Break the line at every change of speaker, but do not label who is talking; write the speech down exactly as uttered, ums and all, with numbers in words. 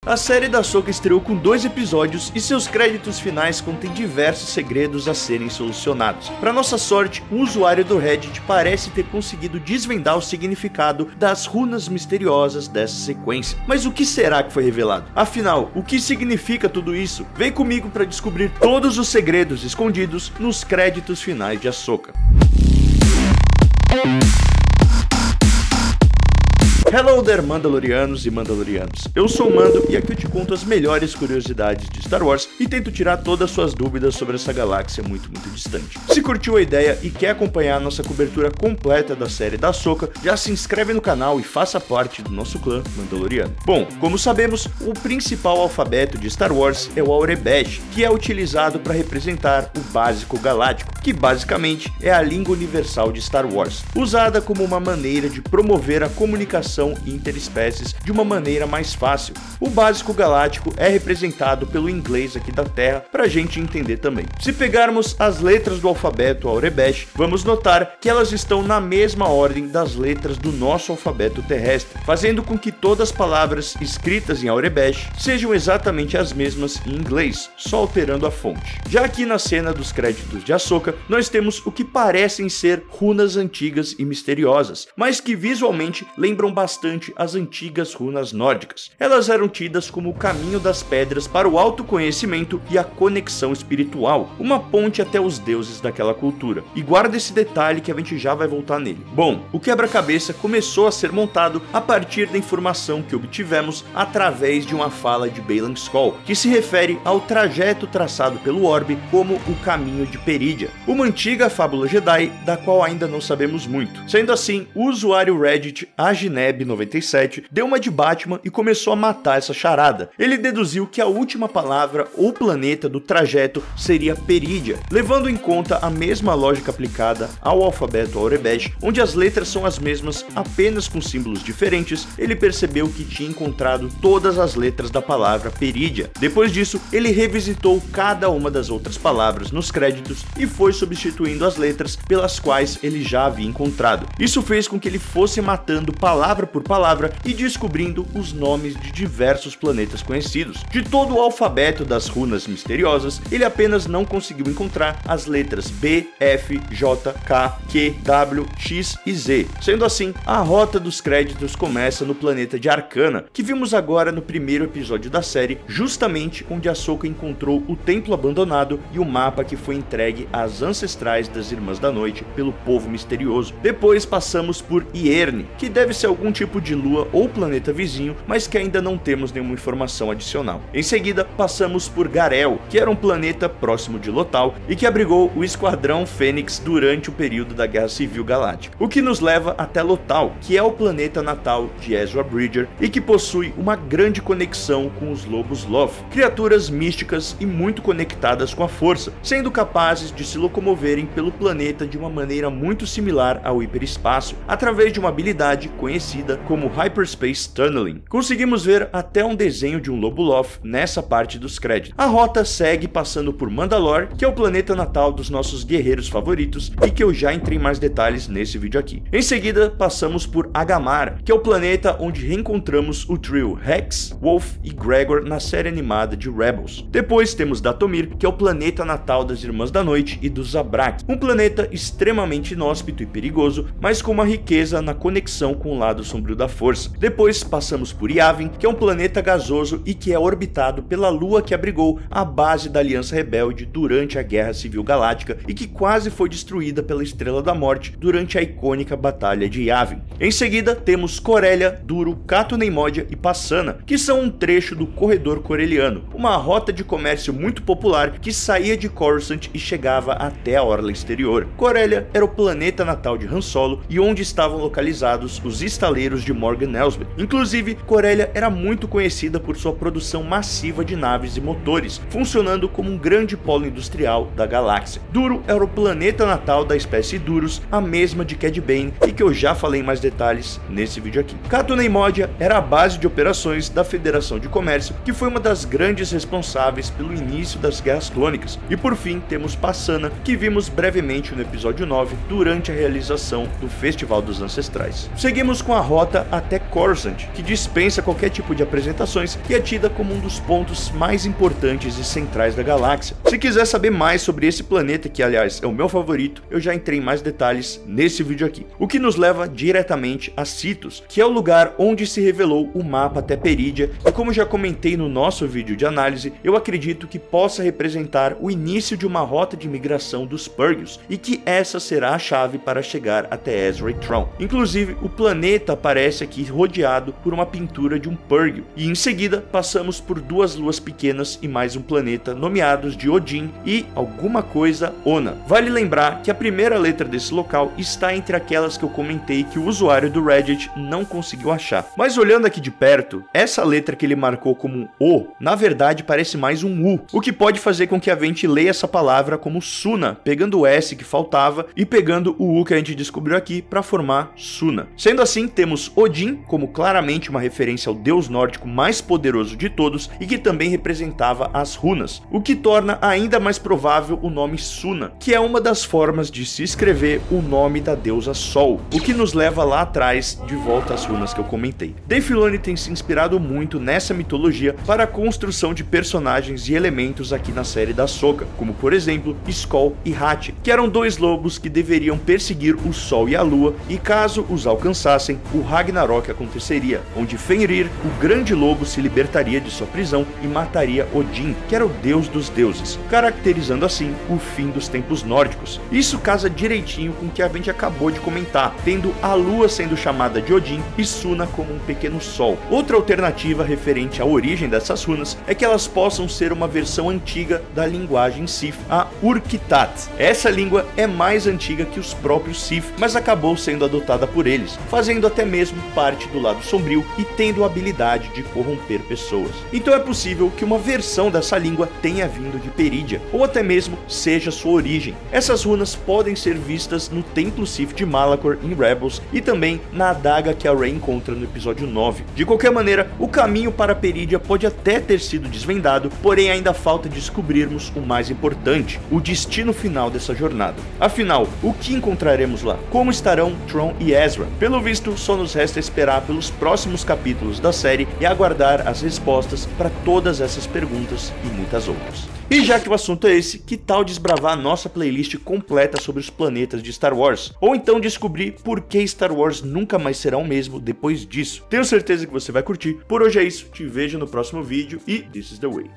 A série da Ahsoka estreou com dois episódios e seus créditos finais contêm diversos segredos a serem solucionados. Para nossa sorte, um usuário do Reddit parece ter conseguido desvendar o significado das runas misteriosas dessa sequência. Mas o que será que foi revelado? Afinal, o que significa tudo isso? Vem comigo para descobrir todos os segredos escondidos nos créditos finais de Ahsoka. Hello there, Mandalorianos e Mandalorianos. Eu sou o Mando e aqui eu te conto as melhores curiosidades de Star Wars e tento tirar todas as suas dúvidas sobre essa galáxia muito, muito distante. Se curtiu a ideia e quer acompanhar a nossa cobertura completa da série da Ahsoka, já se inscreve no canal e faça parte do nosso clã Mandaloriano. Bom, como sabemos, o principal alfabeto de Star Wars é o Aurebesh, que é utilizado para representar o Básico Galáctico, que basicamente é a língua universal de Star Wars, usada como uma maneira de promover a comunicação interespécies de uma maneira mais fácil. O Básico Galáctico é representado pelo inglês aqui da Terra, pra gente entender também. Se pegarmos as letras do alfabeto Aurebesh, vamos notar que elas estão na mesma ordem das letras do nosso alfabeto terrestre, fazendo com que todas as palavras escritas em Aurebesh sejam exatamente as mesmas em inglês, só alterando a fonte. Já aqui na cena dos créditos de Ahsoka, nós temos o que parecem ser runas antigas e misteriosas, mas que visualmente lembram bastante bastante as antigas runas nórdicas. Elas eram tidas como o caminho das pedras para o autoconhecimento e a conexão espiritual, uma ponte até os deuses daquela cultura. E guarda esse detalhe que a gente já vai voltar nele. Bom, o quebra-cabeça começou a ser montado a partir da informação que obtivemos através de uma fala de Baylan Skoll, que se refere ao trajeto traçado pelo orbe como o caminho de Perídia, uma antiga fábula Jedi da qual ainda não sabemos muito. Sendo assim, o usuário Reddit Agineb noventa e sete deu uma de Batman e começou a matar essa charada. Ele deduziu que a última palavra ou planeta do trajeto seria Perídia, levando em conta a mesma lógica aplicada ao alfabeto Aurebesh, onde as letras são as mesmas apenas com símbolos diferentes. Ele percebeu que tinha encontrado todas as letras da palavra Perídia. Depois disso, ele revisitou cada uma das outras palavras nos créditos e foi substituindo as letras pelas quais ele já havia encontrado. Isso fez com que ele fosse matando palavra por palavra e descobrindo os nomes de diversos planetas conhecidos. De todo o alfabeto das runas misteriosas, ele apenas não conseguiu encontrar as letras B, F, J, K, Q, W, X e Z. Sendo assim, a rota dos créditos começa no planeta de Arcana, que vimos agora no primeiro episódio da série, justamente onde Ahsoka encontrou o templo abandonado e o mapa que foi entregue às ancestrais das Irmãs da Noite pelo povo misterioso. Depois passamos por Ierne, que deve ser algum tipo de lua ou planeta vizinho, mas que ainda não temos nenhuma informação adicional. Em seguida, passamos por Garel, que era um planeta próximo de Lothal e que abrigou o Esquadrão Fênix durante o período da Guerra Civil Galáctica, o que nos leva até Lothal, que é o planeta natal de Ezra Bridger e que possui uma grande conexão com os Lobos Loth, criaturas místicas e muito conectadas com a força, sendo capazes de se locomoverem pelo planeta de uma maneira muito similar ao hiperespaço, através de uma habilidade conhecida como Hyperspace Tunneling. Conseguimos ver até um desenho de um Lobo Loth nessa parte dos créditos. A rota segue passando por Mandalore, que é o planeta natal dos nossos guerreiros favoritos e que eu já entrei em mais detalhes nesse vídeo aqui. Em seguida, passamos por Agamar, que é o planeta onde reencontramos o trio Rex, Wolf e Gregor na série animada de Rebels. Depois temos Datomir, que é o planeta natal das Irmãs da Noite e dos Zabrak, um planeta extremamente inóspito e perigoso, mas com uma riqueza na conexão com o lado sombrio da força. Depois passamos por Yavin, que é um planeta gasoso e que é orbitado pela lua que abrigou a base da Aliança Rebelde durante a Guerra Civil Galáctica e que quase foi destruída pela Estrela da Morte durante a icônica Batalha de Yavin. Em seguida temos Corellia, Duro, Cato Neimoidia e Pasaana, que são um trecho do Corredor Corelliano, uma rota de comércio muito popular que saía de Coruscant e chegava até a orla exterior. Corellia era o planeta natal de Han Solo e onde estavam localizados os estaleiros de Morgan Elsbeth. Inclusive, Corellia era muito conhecida por sua produção massiva de naves e motores, funcionando como um grande polo industrial da galáxia. Duro era o planeta natal da espécie Duros, a mesma de Cad Bane, e que eu já falei em mais detalhes nesse vídeo aqui. Cato Neimoidia era a base de operações da Federação de Comércio, que foi uma das grandes responsáveis pelo início das Guerras Clônicas. E por fim, temos Pasaana, que vimos brevemente no episódio nove, durante a realização do Festival dos Ancestrais. Seguimos com a rota rota até Coruscant, que dispensa qualquer tipo de apresentações e é tida como um dos pontos mais importantes e centrais da galáxia. Se quiser saber mais sobre esse planeta, que aliás é o meu favorito, eu já entrei em mais detalhes nesse vídeo aqui. O que nos leva diretamente a Citos, que é o lugar onde se revelou o mapa até Perídia, e como já comentei no nosso vídeo de análise, eu acredito que possa representar o início de uma rota de migração dos Purgils, e que essa será a chave para chegar até Ezra Tron. Inclusive, o planeta aparece aqui rodeado por uma pintura de um Purgil, e em seguida passamos por duas luas pequenas e mais um planeta nomeados de Odin e alguma coisa Ona. Vale lembrar que a primeira letra desse local está entre aquelas que eu comentei que o usuário do Reddit não conseguiu achar. Mas olhando aqui de perto, essa letra que ele marcou como um O, na verdade parece mais um U, o que pode fazer com que a Venti leia essa palavra como Suna, pegando o S que faltava e pegando o U que a gente descobriu aqui para formar Suna. Sendo assim, temos Odin como claramente uma referência ao deus nórdico mais poderoso de todos e que também representava as runas, o que torna ainda mais provável o nome Suna, que é uma das formas de se escrever o nome da deusa Sol, o que nos leva lá atrás de volta às runas que eu comentei. Dave Filoni tem se inspirado muito nessa mitologia para a construção de personagens e elementos aqui na série da Ahsoka, como por exemplo Skoll e Hatch, que eram dois lobos que deveriam perseguir o Sol e a Lua, e caso os alcançassem, o Ragnarok aconteceria, onde Fenrir, o grande lobo, se libertaria de sua prisão e mataria Odin, que era o deus dos deuses, caracterizando assim o fim dos tempos nórdicos. Isso casa direitinho com o que a gente acabou de comentar, tendo a Lua sendo chamada de Odin e Suna como um pequeno sol. Outra alternativa referente à origem dessas runas é que elas possam ser uma versão antiga da linguagem Sith, a Urkitat. Essa língua é mais antiga que os próprios Sith, mas acabou sendo adotada por eles, fazendo até mesmo parte do lado sombrio e tendo a habilidade de corromper pessoas. Então é possível que uma versão dessa língua tenha vindo de Perídia, ou até mesmo seja sua origem. Essas runas podem ser vistas no Templo Sith de Malachor em Rebels e também na adaga que a Rey encontra no episódio nove. De qualquer maneira, o caminho para Perídia pode até ter sido desvendado, porém ainda falta descobrirmos o mais importante, o destino final dessa jornada. Afinal, o que encontraremos lá? Como estarão Tron e Ezra? Pelo visto, só nos resta esperar pelos próximos capítulos da série e aguardar as respostas para todas essas perguntas e muitas outras. E já que o assunto é esse, que tal desbravar a nossa playlist completa sobre os planetas de Star Wars? Ou então descobrir por que Star Wars nunca mais será o mesmo depois disso? Tenho certeza que você vai curtir. Por hoje é isso, te vejo no próximo vídeo e this is the way.